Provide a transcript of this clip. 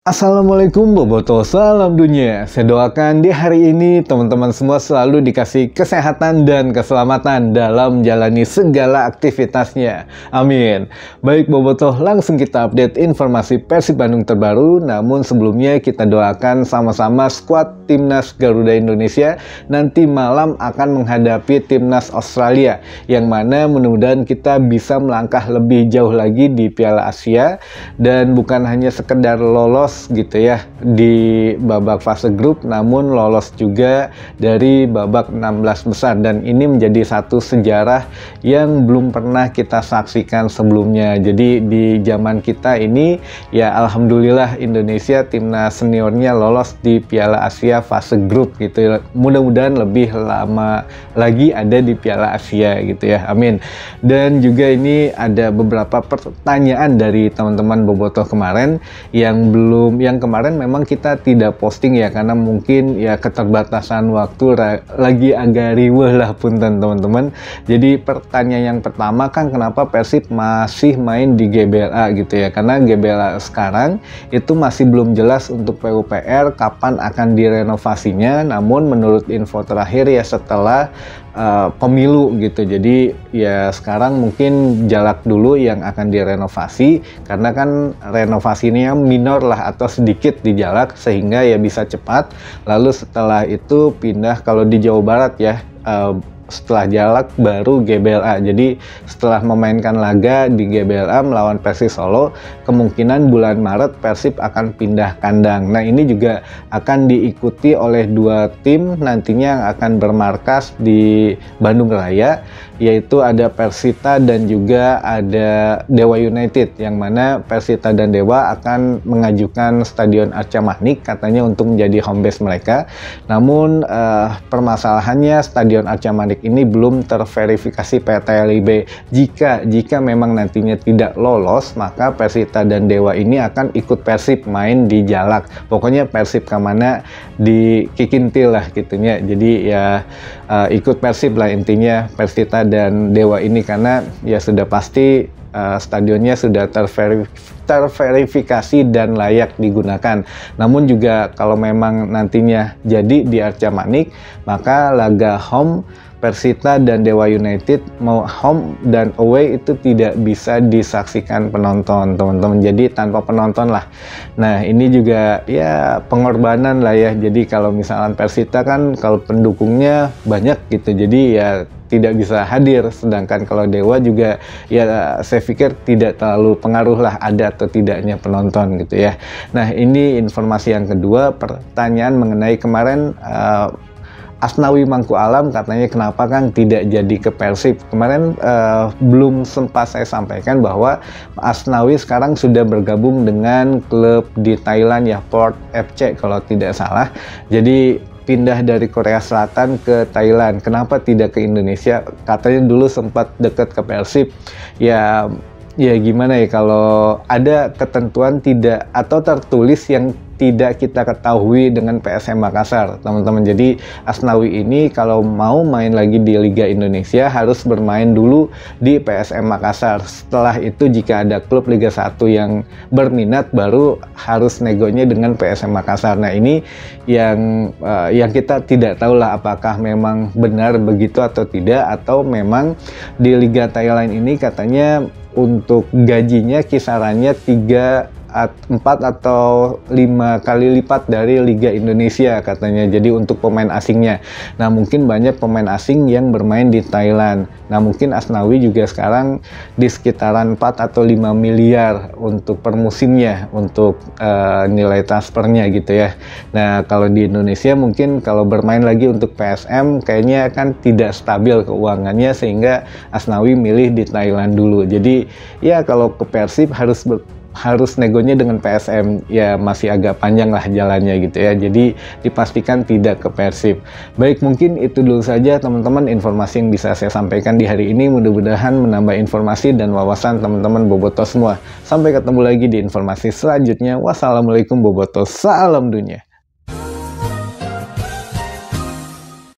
Assalamualaikum Boboto, salam dunia. Saya doakan di hari ini teman-teman semua selalu dikasih kesehatan dan keselamatan dalam menjalani segala aktivitasnya. Amin. Baik Boboto, langsung kita update informasi Persib Bandung terbaru. Namun sebelumnya kita doakan sama-sama skuad Timnas Garuda Indonesia nanti malam akan menghadapi Timnas Australia. Yang mana mudah-mudahan kita bisa melangkah lebih jauh lagi di Piala Asia. Dan bukan hanya sekedar lolos gitu ya di babak fase grup, namun lolos juga dari babak 16 besar, dan ini menjadi satu sejarah yang belum pernah kita saksikan sebelumnya. Jadi di zaman kita ini ya alhamdulillah Indonesia timnas seniornya lolos di Piala Asia fase grup gitu ya. Mudah-mudahan lebih lama lagi ada di Piala Asia gitu ya, amin. Dan juga ini ada beberapa pertanyaan dari teman-teman Bobotoh kemarin yang kemarin memang kita tidak posting ya, karena mungkin ya keterbatasan waktu, lagi agak riweh lah punten teman-teman. Jadi pertanyaan yang pertama kan, kenapa Persib masih main di GBLA gitu ya, karena GBLA sekarang itu masih belum jelas untuk PUPR kapan akan direnovasinya. Namun menurut info terakhir ya setelah pemilu gitu. Jadi ya sekarang mungkin Jalak dulu yang akan direnovasi, karena kan renovasinya minor lah atau sedikit di Jalak sehingga ya bisa cepat. Lalu setelah itu pindah kalau di Jawa Barat ya, setelah Jalak baru GBLA. Jadi setelah memainkan laga di GBLA melawan Persis Solo, kemungkinan bulan Maret Persib akan pindah kandang. Nah ini juga akan diikuti oleh dua tim nantinya yang akan bermarkas di Bandung Raya, yaitu ada Persita dan juga ada Dewa United, yang mana Persita dan Dewa akan mengajukan Stadion Arca Manik katanya untuk menjadi home base mereka. Namun permasalahannya Stadion Arca Manik ini belum terverifikasi PT LIB. Jika memang nantinya tidak lolos, maka Persita dan Dewa ini akan ikut Persib main di Jalak. Pokoknya Persib kemana dikikintil lah gitunya. Jadi ya ikut Persib lah intinya Persita dan Dewa ini, karena ya sudah pasti stadionnya sudah terverifikasi dan layak digunakan. Namun juga kalau memang nantinya jadi di Arca Manik, maka laga home Persita dan Dewa United mau home dan away itu tidak bisa disaksikan penonton teman-teman, jadi tanpa penonton lah. Nah ini juga ya pengorbanan lah ya. Jadi kalau misalkan Persita kan kalau pendukungnya banyak gitu, jadi ya tidak bisa hadir, sedangkan kalau Dewa juga ya saya pikir tidak terlalu pengaruh lah ada atau tidaknya penonton gitu ya. Nah ini informasi yang kedua, pertanyaan mengenai kemarin Asnawi Mangku Alam katanya kenapa kan tidak jadi ke Persib. Kemarin belum sempat saya sampaikan bahwa Asnawi sekarang sudah bergabung dengan klub di Thailand ya, Port FC kalau tidak salah. Jadi pindah dari Korea Selatan ke Thailand. Kenapa tidak ke Indonesia? Katanya dulu sempat dekat ke Persib. Ya gimana ya, kalau ada ketentuan tidak atau tertulis yang tidak kita ketahui dengan PSM Makassar teman-teman. Jadi Asnawi ini kalau mau main lagi di Liga Indonesia harus bermain dulu di PSM Makassar. Setelah itu jika ada klub Liga 1 yang berminat baru harus negonya dengan PSM Makassar. Nah ini yang kita tidak tahu lah apakah memang benar begitu atau tidak, atau memang di Liga Thailand ini katanya untuk gajinya kisarannya 4 atau 5 kali lipat dari Liga Indonesia katanya. Jadi untuk pemain asingnya. Nah mungkin banyak pemain asing yang bermain di Thailand. Nah mungkin Asnawi juga sekarang di sekitaran 4 atau 5 miliar untuk per musimnya untuk nilai transfernya gitu ya. Nah kalau di Indonesia mungkin kalau bermain lagi untuk PSM kayaknya kan tidak stabil keuangannya, sehingga Asnawi milih di Thailand dulu. Jadi ya kalau ke Persib harus negonya dengan PSM, ya masih agak panjang lah jalannya gitu ya. Jadi dipastikan tidak ke Persib. Baik, mungkin itu dulu saja teman-teman informasi yang bisa saya sampaikan di hari ini. Mudah-mudahan menambah informasi dan wawasan teman-teman Bobotoh semua. Sampai ketemu lagi di informasi selanjutnya. Wassalamualaikum Bobotoh, salam dunia.